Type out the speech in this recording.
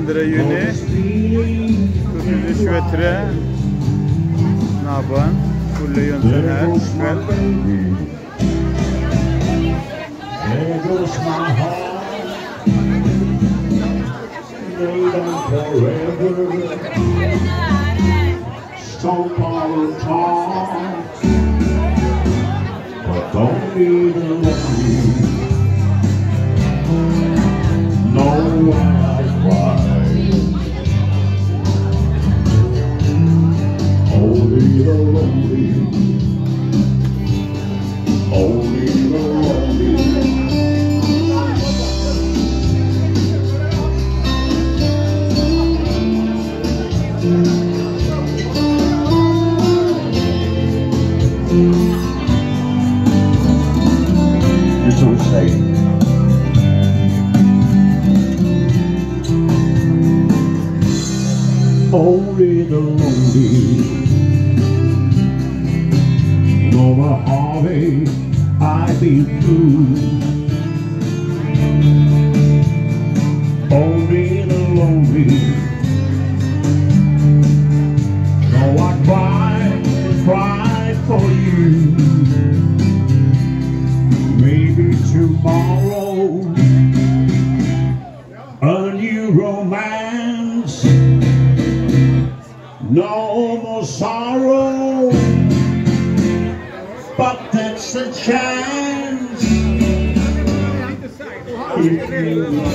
Juni 2023 Naboen, Olle Jönsson här ikväll. There goes my heart, made on forever. Stone power talk, but don't be the lonely. No way I cry, only the lonely, only the lonely. You're so safe. Only the lonely know the heartache I've been through. Only the lonely know I cried for you. Maybe tomorrow a new romance, no more sorrow, but that's the chance. If you